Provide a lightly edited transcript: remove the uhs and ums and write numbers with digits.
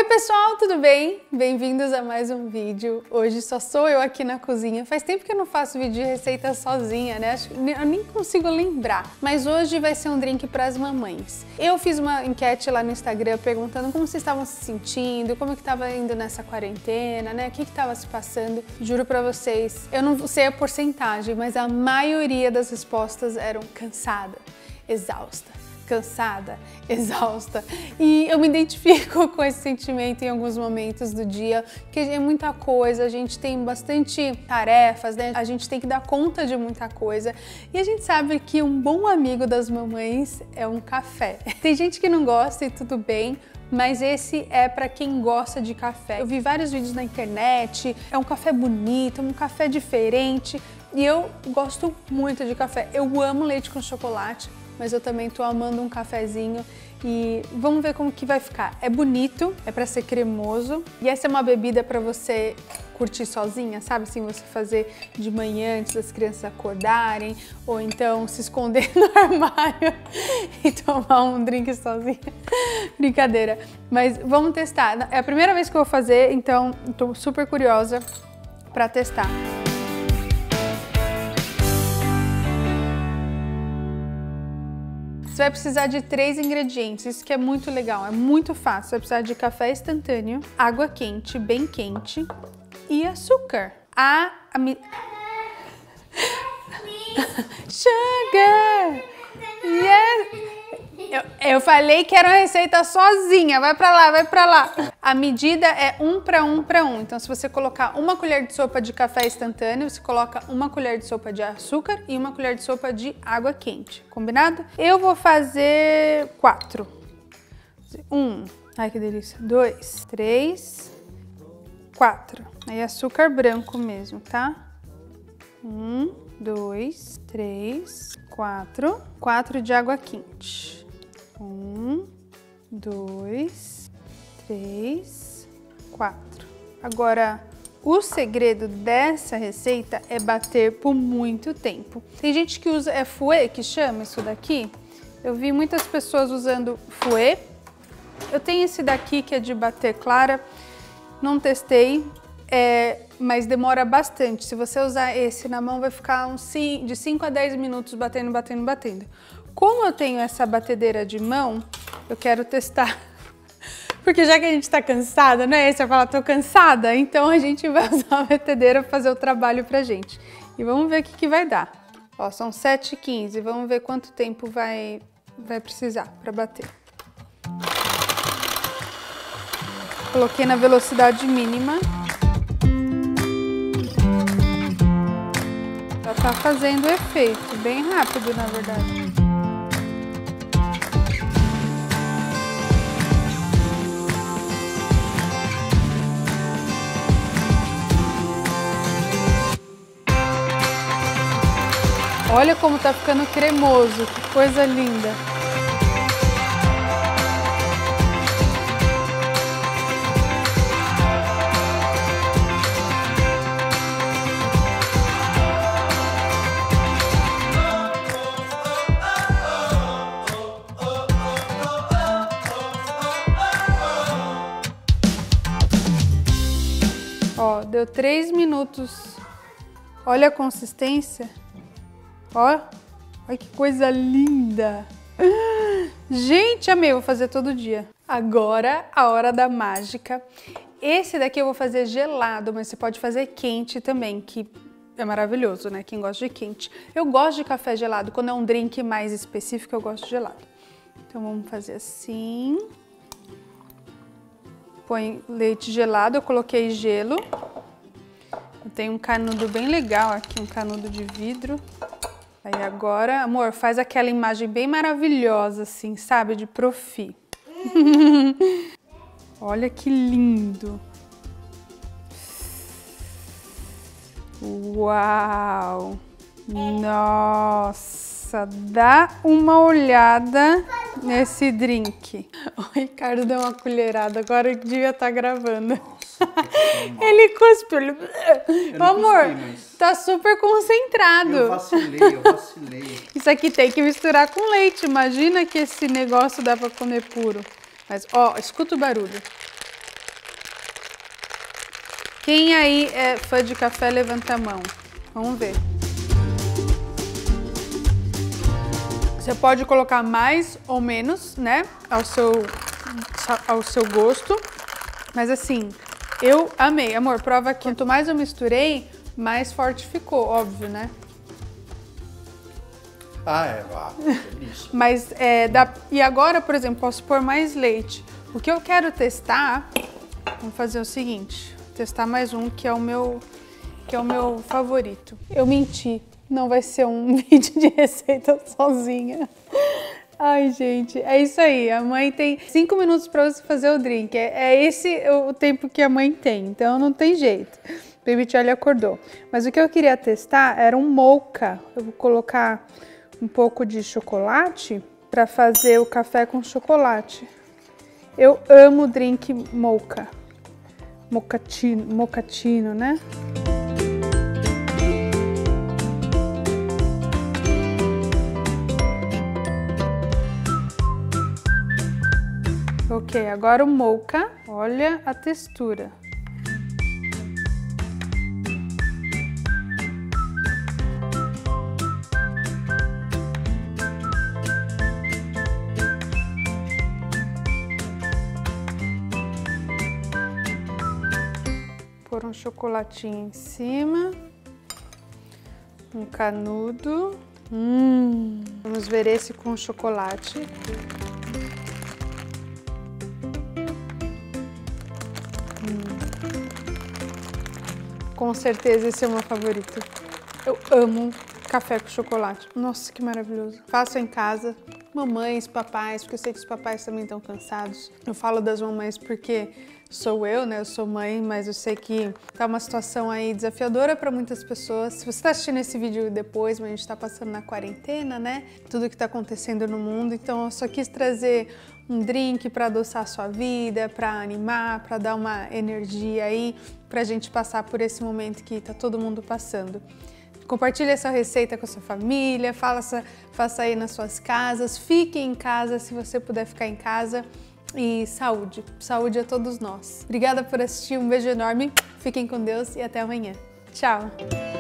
pessoal, tudo bem? Bem-vindos a mais um vídeo. Hoje só sou eu aqui na cozinha. Faz tempo que eu não faço vídeo de receita sozinha, né? Eu nem consigo lembrar. Mas hoje vai ser um drink para as mamães. Eu fiz uma enquete lá no Instagram perguntando como vocês estavam se sentindo, como que estava indo nessa quarentena, né? O que estava se passando. Juro para vocês, eu não sei a porcentagem, mas a maioria das respostas eram cansada, exausta. Cansada, exausta, e eu me identifico com esse sentimento em alguns momentos do dia, que é muita coisa, a gente tem bastante tarefas, né? A gente tem que dar conta de muita coisa, e a gente sabe que um bom amigo das mamães é um café. Tem gente que não gosta e tudo bem, mas esse é para quem gosta de café. Eu vi vários vídeos na internet, é um café bonito, um café diferente, e eu gosto muito de café. Eu amo leite com chocolate, mas eu também tô amando um cafezinho e vamos ver como que vai ficar. É bonito, é para ser cremoso e essa é uma bebida para você curtir sozinha, sabe? Assim, você fazer de manhã antes das crianças acordarem ou então se esconder no armário e tomar um drink sozinha. Brincadeira, mas vamos testar. É a primeira vez que eu vou fazer, então tô super curiosa para testar. Você vai precisar de 3 ingredientes, isso que é muito legal, é muito fácil. Você vai precisar de café instantâneo, água quente, bem quente e açúcar. Sugar! Yes! Eu falei que era uma receita sozinha, vai pra lá, vai pra lá. A medida é 1 para 1 para 1. Então, se você colocar 1 colher de sopa de café instantâneo, você coloca 1 colher de sopa de açúcar e 1 colher de sopa de água quente. Combinado? Eu vou fazer 4. 1, ai que delícia. 2, 3, 4. Aí açúcar branco mesmo, tá? 1, 2, 3, 4. 4 de água quente. 1, 2, 3, 4. Agora, o segredo dessa receita é bater por muito tempo. Tem gente que usa, é fouet que chama isso daqui? Eu vi muitas pessoas usando fouet. Eu tenho esse daqui que é de bater clara, não testei, mas demora bastante. Se você usar esse na mão, vai ficar de 5 a 10 minutos batendo, batendo, batendo. Como eu tenho essa batedeira de mão, eu quero testar. Porque já que a gente tá cansada, né? Você fala, tô cansada, então a gente vai usar a batedeira para fazer o trabalho pra gente. E vamos ver o que vai dar. Ó, são 7h15, vamos ver quanto tempo vai precisar para bater. Coloquei na velocidade mínima. Já tá fazendo efeito, bem rápido na verdade. Olha como tá ficando cremoso, que coisa linda. Ó, deu 3 minutos. Olha a consistência. Ó, olha que coisa linda! Gente, amei, vou fazer todo dia. Agora, a hora da mágica. Esse daqui eu vou fazer gelado, mas você pode fazer quente também, que é maravilhoso, né? Quem gosta de quente. Eu gosto de café gelado, quando é um drink mais específico, eu gosto de gelado. Então, vamos fazer assim. Põe leite gelado, eu coloquei gelo. Eu tenho um canudo bem legal aqui, um canudo de vidro. Aí agora, amor, faz aquela imagem bem maravilhosa, assim, sabe? De profi. Olha que lindo. Uau! Nossa, dá uma olhada nesse drink. O Ricardo deu uma colherada, agora ele devia estar gravando. Ele cuspiu. Amor, tá super concentrado. Eu vacilei. Isso aqui tem que misturar com leite. Imagina que esse negócio dá pra comer puro. Mas, ó, escuta o barulho. Quem aí é fã de café, levanta a mão. Vamos ver. Você pode colocar mais ou menos, né, ao seu gosto. Mas assim, eu amei. Amor, prova que quanto mais eu misturei, mais forte ficou, óbvio, né? Isso. Mas e agora, por exemplo, posso pôr mais leite. O que eu quero testar, vamos fazer o seguinte, testar mais um que é o meu favorito. Eu menti, não vai ser um vídeo de receita sozinha. Ai, gente, é isso aí. A mãe tem 5 minutos para você fazer o drink. É esse o tempo que a mãe tem, então não tem jeito. Baby Charlie acordou. Mas o que eu queria testar era um mocha. Eu vou colocar um pouco de chocolate para fazer o café com chocolate. Eu amo drink mocha. Mochaccino, né? Ok, agora o mocha. Olha a textura. Pôr um chocolatinho em cima, um canudo. Vamos ver esse com chocolate. Com certeza esse é o meu favorito. Eu amo café com chocolate. Nossa, que maravilhoso. Faço em casa. Mamães, papais, porque eu sei que os papais também estão cansados. Eu falo das mamães porque sou eu, né? Eu sou mãe, mas eu sei que tá uma situação aí desafiadora para muitas pessoas. Se você tá assistindo esse vídeo depois, mas a gente tá passando na quarentena, né? Tudo que tá acontecendo no mundo. Então eu só quis trazer um drink para adoçar a sua vida, para animar, para dar uma energia aí, pra gente passar por esse momento que tá todo mundo passando. Compartilhe essa receita com a sua família, faça aí nas suas casas, fique em casa se você puder ficar em casa e saúde, saúde a todos nós. Obrigada por assistir, um beijo enorme, fiquem com Deus e até amanhã. Tchau!